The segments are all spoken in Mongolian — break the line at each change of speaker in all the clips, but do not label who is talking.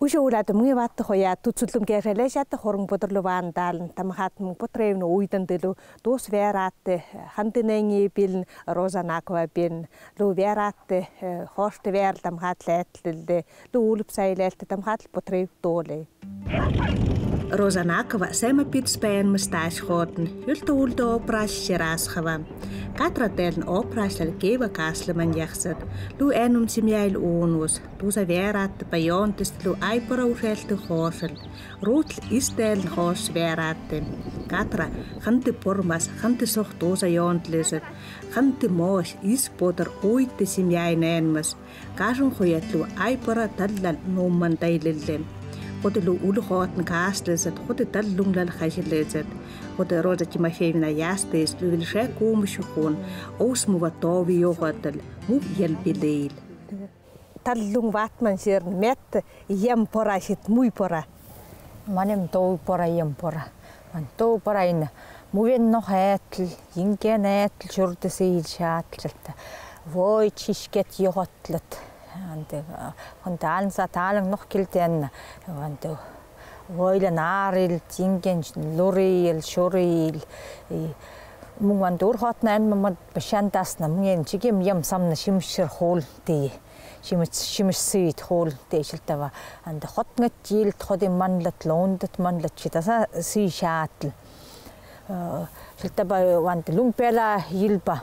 Мушуулаад мгиваат хоя туцулум гэрэлэшат хорон бодлован даалн тамхат мун потревно уйдан дэлу дус вераатте хандинэнги бил розанаква бин лу вераатте хорт вер тамхат лэтлэлдэ лу улпсайлэлт тамхат потрев доле Розанакова сема питспен мсташ хотен юлта улда опраш ширасхава катратэлн опрашлал гева каслеман яхсат лу энум симяйл уунус туса вераат баяонтест лу айпара урхэлт хоосл рутл истэл хоос вераатте катра ханти пормас ханти сох туса ёнтлэсэт ханти мош исподер уйте симяйнэнмас кажун хуятлу айпара таллал нумман тайлэллэм Хотелу улхотн кастлэсэт хоте таллунглал хашилэсэт хоте Роза Тимофеевна ястэс лүвэлшэ кумшухун осмува тови йогатл мув елбилэйл таллун ватман шэр мет ям порашит муй пора
манем тоу пора ям пора ман тоу пора ин мувен но хайтл инген айтл шурдэсэйл шаатлалта вой чишкет йогатлат Ante on taansa taalang noh kilten ante voila naaril tingen loril shoril mungwan durhotna mamad bashantas na mungen chigim yam samna shimshir hol ti shimshit hol ti shiltava ante hotngat jil thodim manlat londat manlat chitasa si shaatl shiltava wante lungpela yilba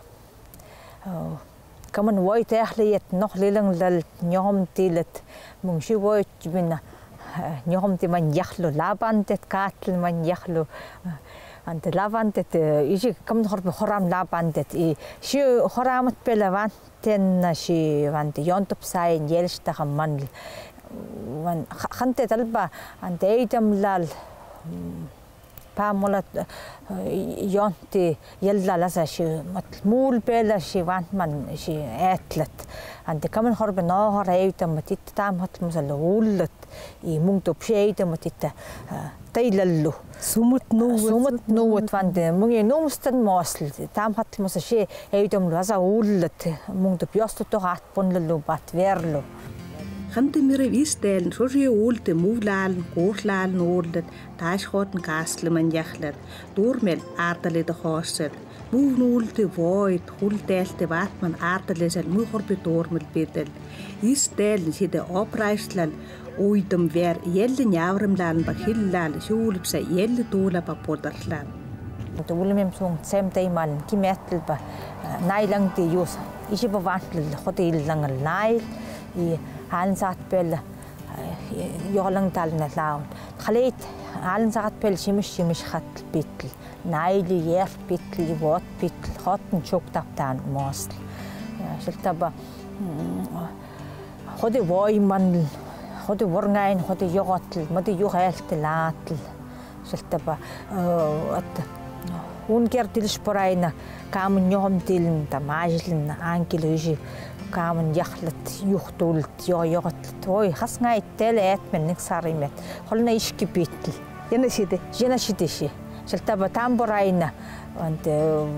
Kaman voit eigenlijk nog lelang lal nyom tilet mungsi voit bina nyom ti man yachlo labantet katl man yachlo ante labantet iji kam horbe horam labantet I shi horamat pelavan ten shi vante yontop sai yelsta man van khante talba ante eidam lal Pamolat yonti yella lasa shi matmul bela shi vant man shi atlet ante kamen horbe no har eita matit tam hat musal ullet I mungtop sheita matit tailallu sumut nuut vante mungi numstan mosl tam hat musa shi eitam lasa ullet mungtop yosto hat ponllu bat verlu
Ханты мире вистэлн шожи уулте мувлаалн гуурлаалн уулдат таашхотн каслеман яхлат дурмел аардалэдэ хоосэт мувнуулте войт хулдэлте ватман аардалэсэл мухорби дурмел бидэл истэлн сиде опрайшлал уйдам вер еллен яврамлаалн ба хиллаал шуулпса елле дуула ба подарлаа
Тулмем сун семтэйман кимэттл ба найлан ти юс иши ба вантл хотиллангал найл I Alensat bell yolang talna laun. Khaleit Alensat bell shimish khat bitl. Naili yer bitl wat bitl hatn choktaptan mosl. Shiltaba khodi voy man khodi vorngain khodi yogatl madi yogaalt laatl. Shiltaba at unker tilsporaina kam nyom tiln tamajln ankilöji Kamen jachlet juchtult jogatlet oi hasngai teleet men niksarimet holna iskipitl jena shide shaltaba tamboraina ante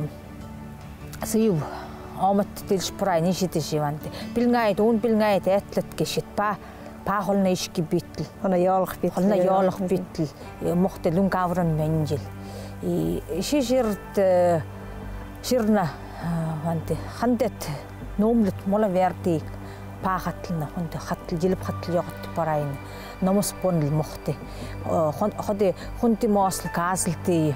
siu amat tilspraini shide ante pilngait etlet geshit pa holna iskipitl holna yalch bitl mochte lungavran menjil I shirt shirna ante handet Номлет мола верти пахатлна хонте хатл жилб хатл йогт парайн номос понл мохте ходе хонти мосл каслти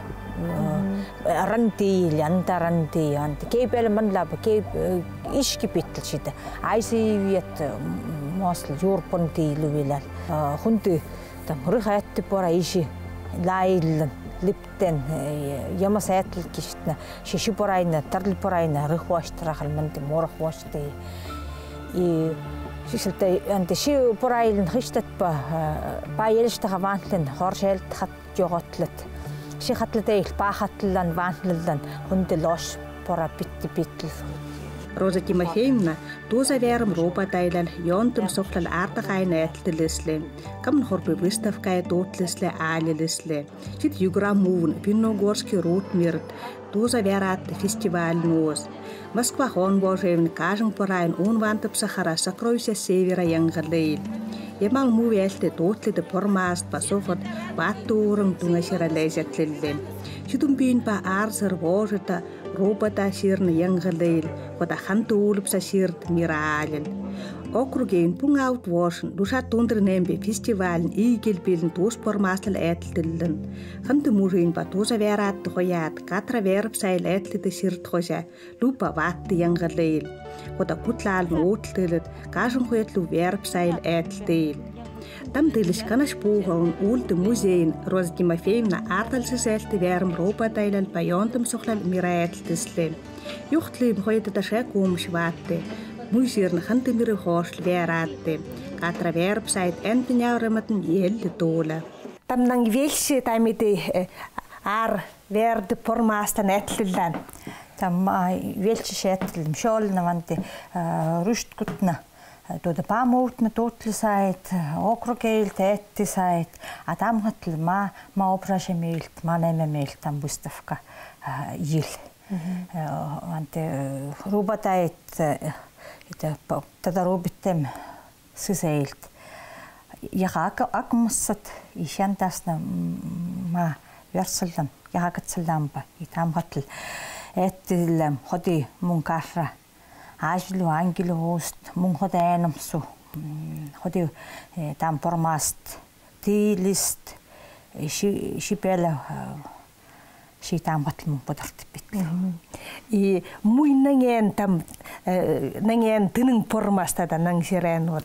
ранти ляндаранти ант кебел ман лаб кеб ишки питл шиде айси виет мосл юрпонти лувилал хонте там рыхатти пара иши лайл Lipten yamasatl kishna shishiparaina tarlparaina rihwashtrahal mante morahwashte I shishilta ante shi parailn hishtat pa yelshtaha vantlen horshelt khat jogotlet shi khatletay pahatlan vantlan hunde losh para pitl
Роза Тимофеевна туза верм роба тайлал ёнтым софлал артахайна этлэлэслэ камн хорбы выставкай дуутлэслэ аалэлэслэ чит юграм мувн Пинногорский рутмирт туза верат фестиваль нуос Москва хон божевн кажен парайн унвантып сахара сокровища севера янгалэйл Яман мувиалте дуутлид формаст басухад баттууран тунгаширалэжатлиллим. Шидумбин ба арсар воожта робота ширн янгалэйл года хантуулпса ширт мирален. Округийн пун аут вошн душа тундр нэмби фестивалн игэлбилэн туус формаслал айтлтэллэн. Хант мурын ба тууса вераат хояат катра вербсайл айтлтэ ширт хоша лупа ват янгалэйл. Года путлаал нуутлтэлэд гашин хуятлу вербсайл айтлтэл. Там дэлш канаш пуугон үүлд музейн Роза Тимофеевна арталсэлт вярм роботайлал паёнтам сохлал мирайлтэслэм. Юхтлим хоядата шакуумш ваатте. Музейрн хантэмэр хоошл вяраатте. Катра вербсайт энтняураматн ел дуула. Там нанг вэлши таймиди ар верд формаста нэтлэллан.
Там вэлши шэтлэм шоолна ванте рүшткутна. Тууда паамуутна туutlисайт округейл тээттисайт атамгатл ма опрашемейлт манемемейлт там выставка ил анте роботайт это тадаробиттем сисейлт ягака акмассат ишантасна ма версаллам ягакатсаллампа итамгатл эттиллам ходи мункарра ажлу ангелост мун ходаанамсу ходи там формаст тилист шипела шитам батлм подартбит
и муй нанген там нанген тынын формастада нангсирен вот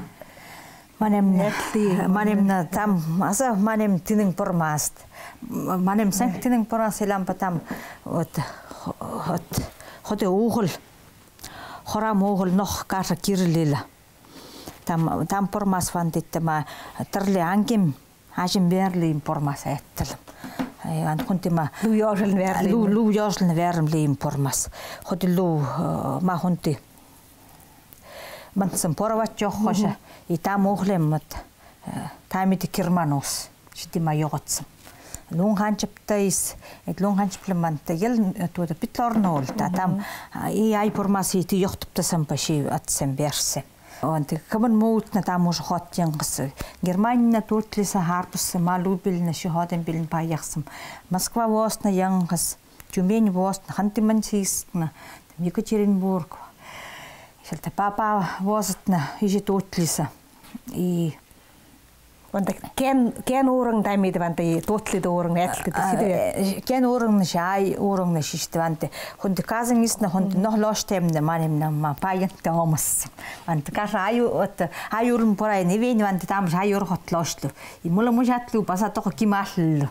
манемна там аса манем тынын формаст манем сан тынын формасилам потам вот ходи угол хорам угол нох кара кирлила там формас вандиттама тарли ангим ажим берли формас айтталам ан хунтима лу ёжлн верли формас ходи лу ма хунти мансам порават жохоша и там углеммат тамити кирманус шитима ёготсам лунганчптайс лунганчплеманта ел тууда питлорнол там и ай формаси ти ёхтптасам паши атсем берсе анте каман муутна там уж хоттянгас Германия туutlisa харпс малубилна шиходен билн паяхсам Москва восна янгас Тюмень восна хантимансисна Екатеринбург шалта папа восна ижи туutlisa и
ванта кен уурын таймид ванта туutlid уурын айтлтэ
кен уурын шай уурын шиштванте хунт казангисна хунт нохлоштемне манемна ма паянта омас ванта каша аюрын порай невени ванта там аюр хотлошлу и мула мужатлу пасатоко кималлу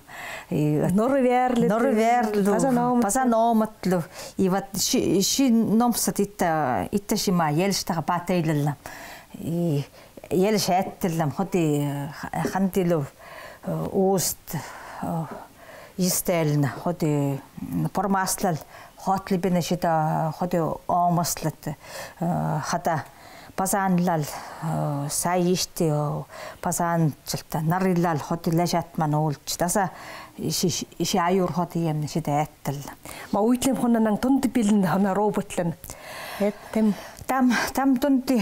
норверлу пасаноматлу и вот ши номсат итта шима елштага патейллам и ел шаттэллам ходи хантилу уст истэлна ходи формаслал хотли бенешита ходи омаслат хата пасанлал сайишти пасанчилта нариллал ходи лажатман уулч таса иши аюр ходи юм шита аттэлла
ма уйтлем хоннан тунд билэн хана роботлан эттем
там тунти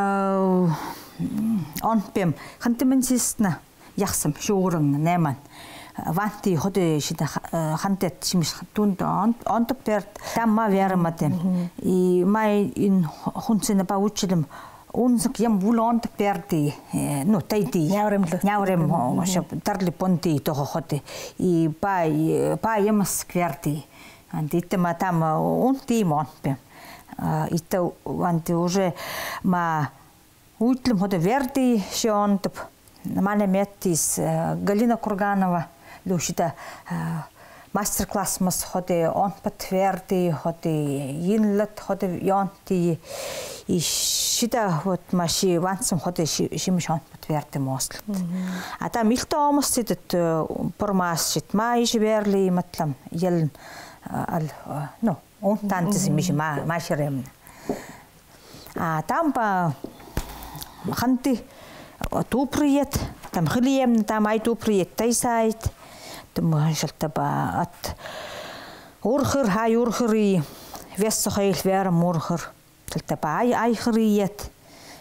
онпем хантимансисна яхсам шуурын нэман ванти ходи шида хантет шимиш тунд онтоптерт тамма вераматем и май ин хунсена паучилем унсак ям вулонтоптерти ну тайти няурем шап тарли понти toho ходи и па ямас кверти антиттема там унти монпем итта ванти уже ма уйтлем ходи верди шионтоп манеметтис Галина Курганова лушита мастер-класс мас ходи он подтверди ходи инлет ходи ёнти и шита вот маши вансам ходи шимш он подтверди мослт а там илто омстит формас шит май жверли матлам ел ал ну он тантис миш машрем а там по ханти туприет там хлием там ай туприет тайсайт там шалтаба от урхыр хай урхыри вессохайл вера мурхыр шалтаба ай хриет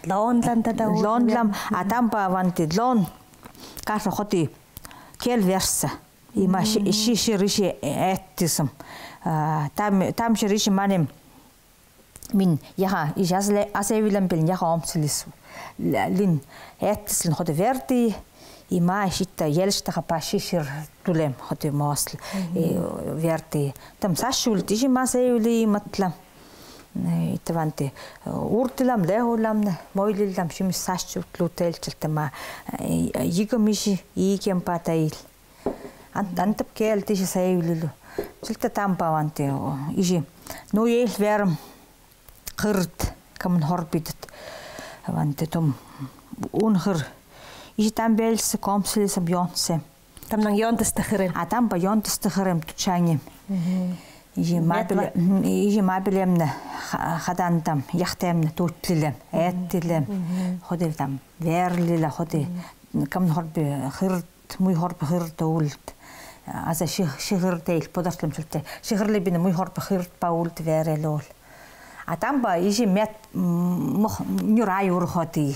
Лоонлан тада
лоонлам атамба ванти лоон каса хоти кел верса има шишириши эттисм там шириши манем min яха ижазле асевилам бил яха омслис лин эттислен хоти верти има шитта елштаха пашишир тулем хоти мосл верти там сашул тижи масевили матла итванти уртилам лехулам мойлилам шимис сашчутлутелчилтама йигомиши игемпатаил антап кел тижи саевилу чилта тампаванти ижи ноел верм қырт камын хорбидет аванте том унхыр ижи там белс комслисам йонсе
тамнан йонтастахырем
атамба йонтастахырем тучанги ижи мабилемне хадантам яхтемне тутлилем эттилем ходил там верлила ходи камын хорби хырт муй хорби хырт уулт аза шигырдейл подартлам чулте шигырлибине муй хорби хырт баулт верелол атамба ижи мет нюрай урхоти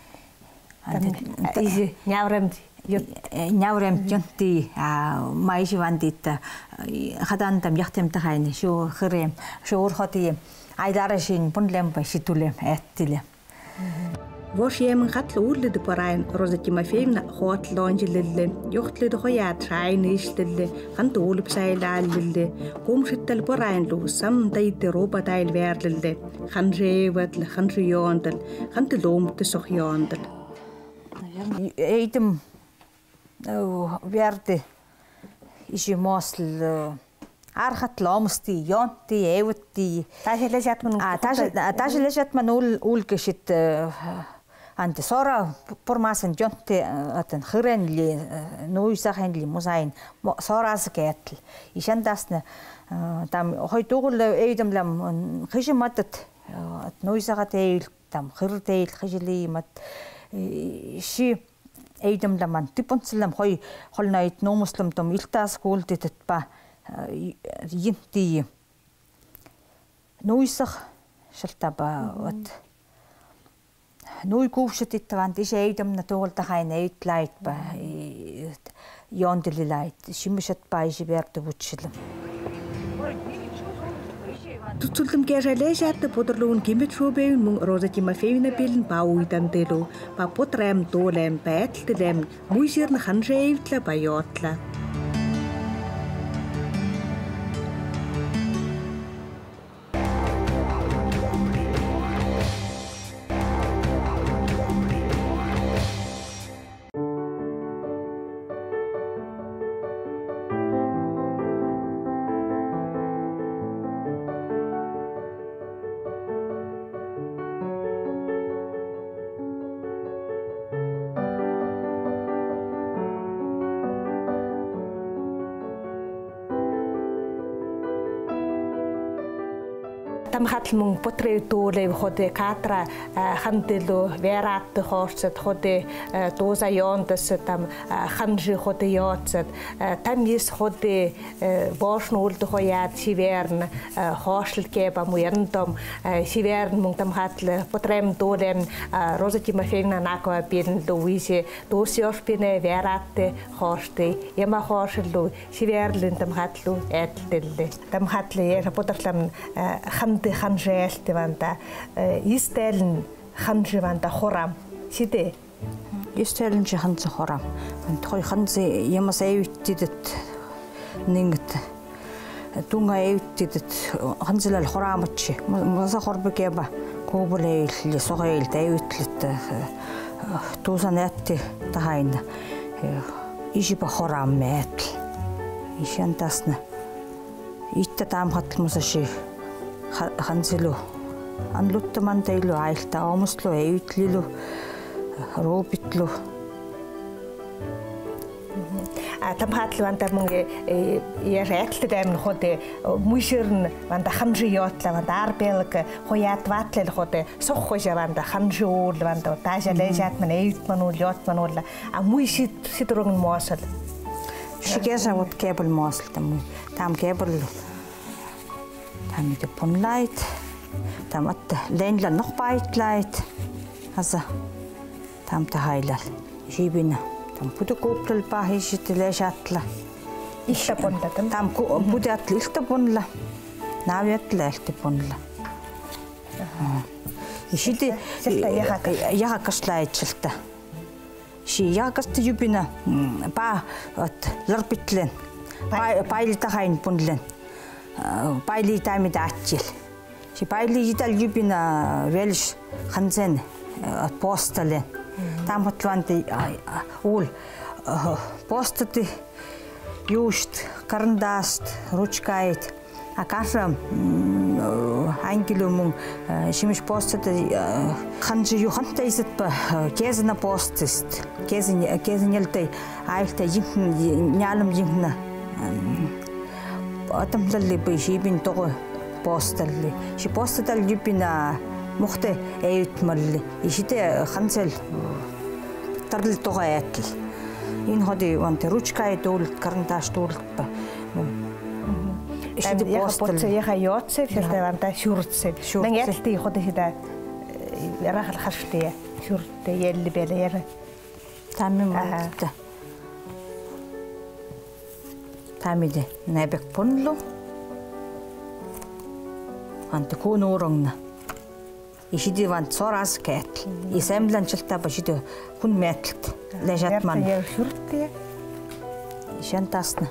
ижи няврем
янти майжи вандита хадантам яхтемтахайни шу хырем шу урхоти айдарашин пунлемба шитулем эттилем
Вош емэн хатл үүлэд парайн Роза Тимофеевна хоот лонжилэллэ юхтлэд хояа трайн ишлэллэ хант үүлб сайлааллэллэ гумшиттал парайн лу сам дайдэ робатайл вэрлэллэ ханжэвэдл ханжиёндэл хант ломт сохёндэл
эйдэм вэрдэ иши мосл архат ломсти ёнти эвти тажлэжатман үүлгэшит анте сора пормасан жонте атан хыренли нуйсахенли мусайн сорас гэтл ишандасна там хойтугул эйдэмлам хижиматт нуйсахат эйл там хырдэйл хижили мат ши эйдэмламан типонцлам хой холнайт номуслам том илтас гулдэт ба янти нуйсах шалтаба вот нуй кувшит иттаван тиш эйдэмна тугултахайн эйтлайт ба ёнделилайт шимишат байжи бердэ бүчилэм
Туцуллам кэжалэжат подрлуун кимбэтрүүбэвэн мөн Роза Тимофеевна билэн бауйдандэлүү ба путрэм дуулэм байтлэлэм муйсэрн ханжэевтла байоотла Там хатлмун потрей дуулээ ходе катра хандело верат хоорцат ходе доза ёндас там ханжи ходе ёцат там есть ходе бошнуулд хояад сиверн хоошлке ба муярндом сиверн мун там хатл потрем дуулен Роза Тимофеевна накова бин луисе досиорпине верат хоорте яма хооршлу сиверлин там хатлу этлэлле там хатле я потарлам ханде ханжээлтэй ванда истэлэн ханживанда хорам сидэ
истэлэн чи ханц хорам той ханц ямас эвтидэт нэнгт тунга эвтидэт ханцлал хорамч маса хорбекеба кобулэйл согойл дэвитлэт тусанатти тахайна ишипа хорам мэтл ишантасна итта таамхатлмусаши ханцлу анлуттаман тэйлу айлта омслу эвитлилу робитлу
там хатлу ванда мунге ярэтлэд амин ходе муширн ванда ханжи ётла ванда арбелг хоят ватлэл ходе соххожа ванда ханжи уул ванда тажалэжатман эвитман уул ётман уул мушит сидрогн мосал
шигеса вот кебл мосал там кебл там ит понлайт там at ленла nog байтлайт аса там тахайлал шибина там путукууптал пахишитилэ шаатла
иллапунла
там путаатл илтапунла наавиатла алтипунла ишити яакаслаитсалта ши яакаста юбина па от лорпитлен пайли тахайн пунлен пайли тами даатчил ши пайли итал юбина велш хансен постален там хотланти уул постати юуст карандаст ручкайт акашам ангелумун шимиш постати ханжи юхантайсатпа кезна постист кезнелтэй айлтай жинхн нялам жинхна атамлалли би шибин того посталли ши постатал юбина мухте эйтмалли ишите хансел тарлил того айтл ин ходи ванте ручкай дуулт карандаш дуултпа
ишите постал яха ёцэ фэлтэванта шүрцэ нэн ялти ходи хида ярахал хаште шүртэ ялли белэр тамим мата тамиде набек пунлу анте кунурongna ишиди ван цорас кэт исэмланчилта башиде хүн мэтлт лежатман шүртэ шантасна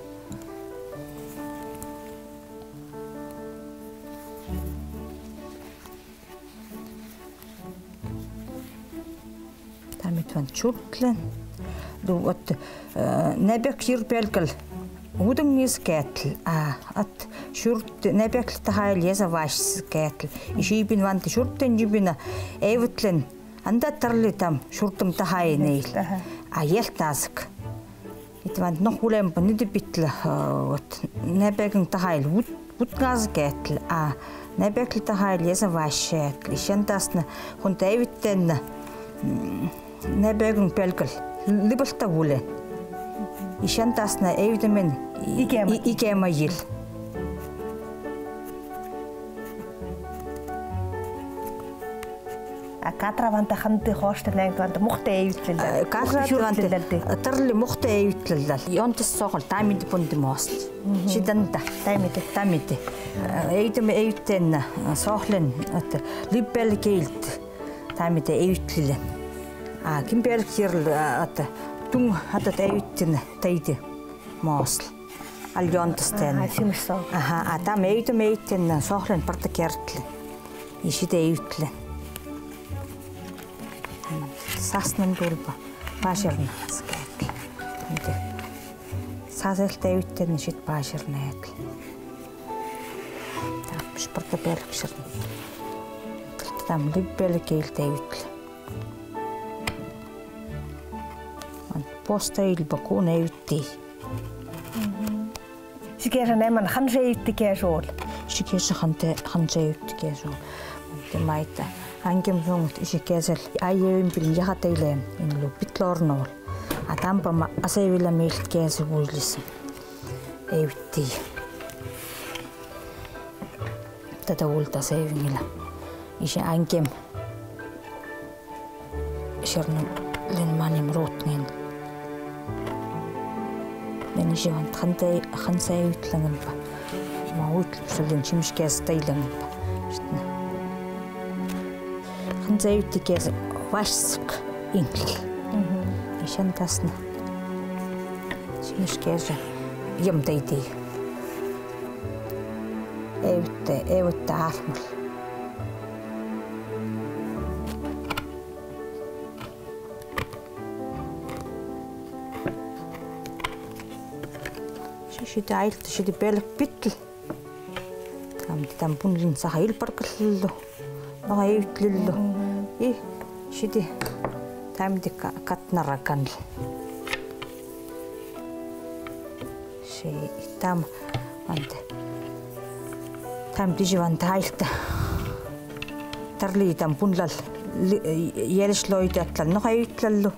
тамит ван чуртлен дуот набек юрбелгэл удангис кэтл от шүрт набек тахайл яса ваш кэтл ишибин ван шүртэн жибина эвтлен анда тарли там шүртэм тахай нейл ялтаск итван нохулэм бонид битла вот набекэн тахайл удгаз кэтл набек тахайл яса ваш кэтл шантасна хунт эвттэн набекэн пэлгэл либэлтагулэ ишантасна эвдэмэн игэмайил катраванта ханты хоштэнэг ванта мухтай эвтлэл
катраванта тарли мухтай эвтлэл ёнтс согол тамид бунд мост шиданда тамид эйдэм эвтэн сохлен от либбел гейлд тамид эвтлэл кимбер хирл от тун хатат эвтэн тайд мост алёнтстэн там эйдэм эвтэн сохлен партакертлэ ишидэ эвтлэл саснан дулба баширна скэт мэдээ сасэлтэй үтэн шид баширна ятл тапш портабел биширна там либбел гээлтэй үтл постайл бакуна үтти шикэрнэмэн ханжээ үттикэшүүл шикэш ханжээ үттикэшүүл майта ангем зунгт ишикэсэл айевин бил яхатайлэм инлу битлорнол атампа асайвила мейлт кэсэ бүйлисэн эвти тата улта сэвингила ише ангем шернэ лен маним ротнин мен ишеван хансай утлангампа мауутлсулин чимшкэс тайлангампа ханзайуттикэс вашск ингл ишантасна чимшкэс ямдайди эвтэ армал шишид айлт шид бэлэг битл там пунлин сахайл паркллу нога эвтлэллу шиди тамди катнаракан ши там ант там дижван тайлта тарли там пунлал ялшлойдатлал нога эвтлэллу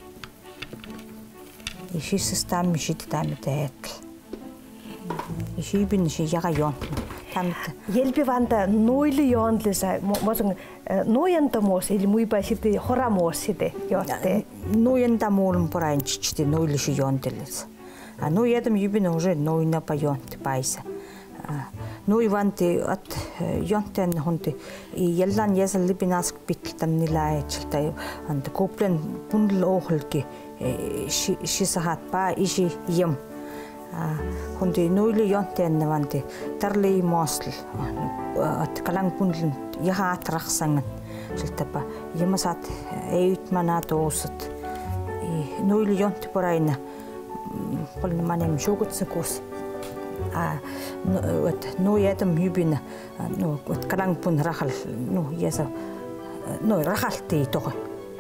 ишисс там шид тамитаатл ишибин ши яга ён тамит
Елбиванда нойлы йонлыса можен ноянда мос или муйбашиды хорамосиде ётте.
Ноянда молым поранчичти нойлыши йонделес. А ноядам юбин уже нойна па йонт пайса. Нойванти от йонтен хунти и яллан ясалли бинаск биттан нилаачтай ант коплен пундл охлки шисахат па иши ям хунти нойлы йонтен наванти тарли мосл от калан пундлен яхат рахсанган шилтапа ямасат эйтманат осот и нойлы йонт порайна полн манем шугутсакус вот ядам юбина вот калангпун рахал яса рахалти тоо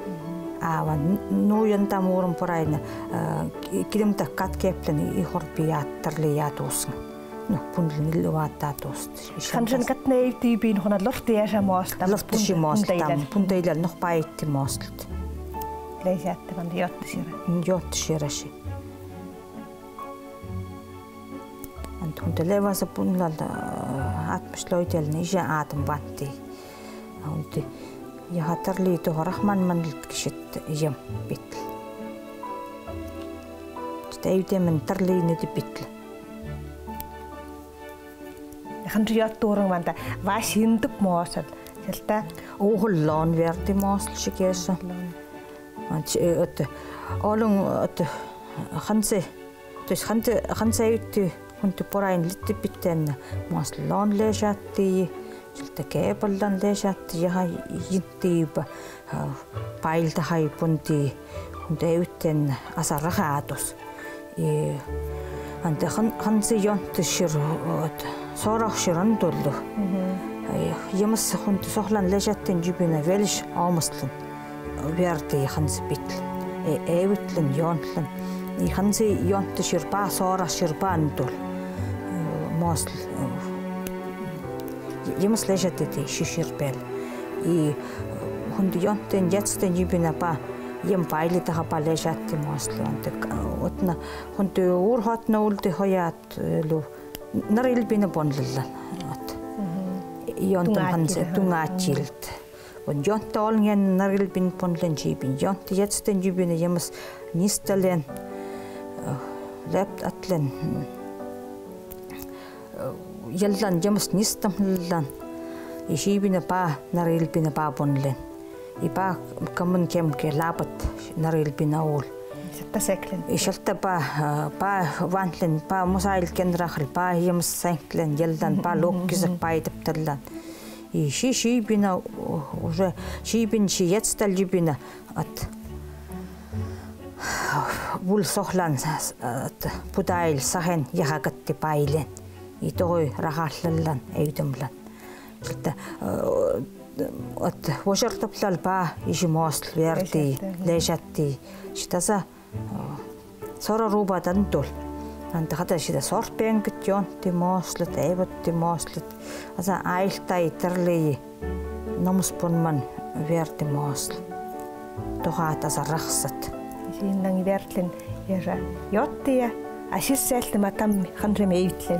янда муурам порайна кидэмта каткеплен и хорпиаттарлиятуус пунлин илуааттаатууст
ханжан катней тибин хона лортиаша моста
лортишимоостам пунтеилал норпаитти моостлт
лейсааттаван
йоттшираши Hunde levasa punlalla atmosloitelni isä aatam vatti. Hunde ja hatarli tuohon rahmanmanlit kishit jam pitl. Sitä ei temen tarliini di pitl.
Handu jattuurun vanta vasintup moosat. Sieltä
ohullaan verti moostlsikessa. Että olun että hanse tos hanse ytti Hunti porain littipitten maaslaan leisatti, siltä keepallan leisatti ja jittiipa pailta haipunti hunti yhten asarahaatus. Ante hansi jontti shirot sorahshiran tullu. Jamas hunti sohlan leisattin jybinä velish aamuslan verti hansi pitl. Eivitlen jontlan. Hansi jontti shirpaa sorahshirpaan tull. Мосл ямас лежатete шиширпел и хундионтен ятстен юбина па ям пайлитаха па лежатте мослонтек отна хунду уурхотна улде хоят лу нарилбина бонллан от ионтен хансе тунгаачилт он jontaolngen narилбин бонлен жибин jonte ятстен юбина ямас нистален лепт атлен Яллан ямас нистамллан ишибина па нарилбина па бонлен и па камун кемке лабат нарилбина ул
сеттасеклен
ишалта па ванлен па мусаил кенрахл па ямас сенклен яллан па локкисак пайдапталлан и шибина уже шибин шиятстал юбина от бул сохлан пудаил сахен яхагатти пайлен и той рахаллаллан эйдэмлан сэлtä от вошертаплал па ишимоосл верти лежатти ситаса сорорубадан тул анта хата сита сорпенгт jonti mooslат эйвотти mooslат аса айлтай терли номспунман верти моосл тухаат аса рахсат
синнан вертлен яра yottия Асиссээлт матам ханрим эйвтлэн.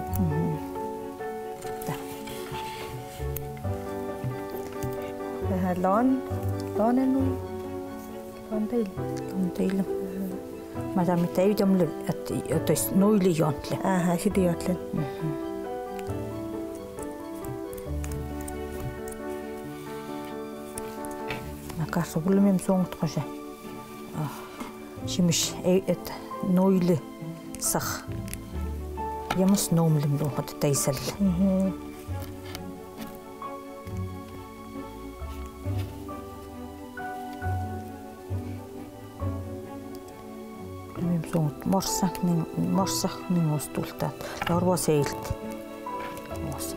Лонену лонтейл. Мадам тэйдэмлэ то есть нойлы йонтлэ. Сиди йонтлэ. Накарс булмэм сонгтгоше. Шимиш эт нойлы сах ямас номлим рухат тайсал мем сонт морсахнин остултат лорвосейлт мос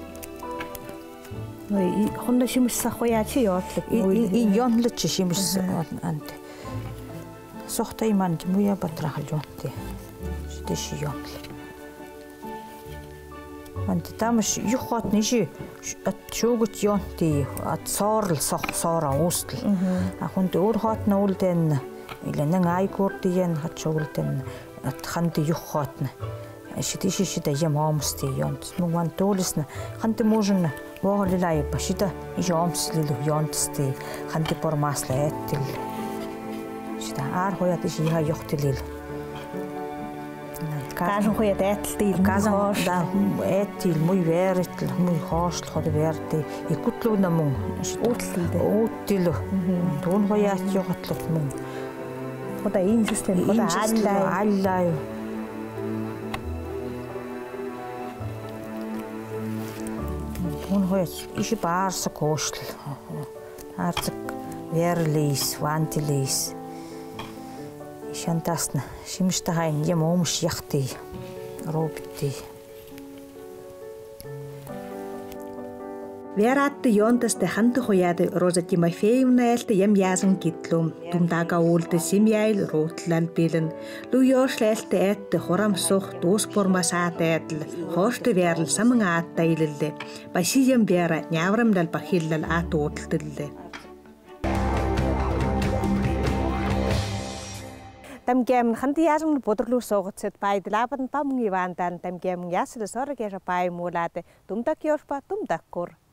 ой хонда шимиссахояачи йоотлик
и йонлч шимис ант сохтайман кимуя батрахал жонти Тишиёнл. Ант тамш юхот ниши от шугут йонти от сорл сора устл. Ахунд уурхотна улден илэнэн айгурдиен хат шугулден от ханди юхотна. шидишишида ямаамсти ёнт муан толисна ханти можна воолилай башида ямслилу ёнтсти ханти пормасла эттил шида ар хоят ишиха ёхтилил
Кажан хоят эттил
казан да эттил муй веритл муй хоошлох хол верти икутлуна мун ууттил туун хоят ёхотлох мун
хода ин систем хода
аллаа Hon is baarse koostel. Hartelijk weerlees, wantilees. Is aan tasna. Simstahain je mooms jachti. Roopti.
Вераатты ёнтасты ханты хояды Роза Тимофеевна эльты ям яасан гитлум. Тумдага уулды симьяйл руутлал билэн. Луйоошла эльты этты хорамсух дуус пурмасаат эдл. Хоошты верл саман аатта илэлле. Баши ям вера няврамлал бахиллал аат уутлтэлле. Тамгем ханты яасан бодрлуу суугацэд байдлаабан тамги ваандан тамгем ясэл соргера бай муулаад тумдак ёрпа тумдаккур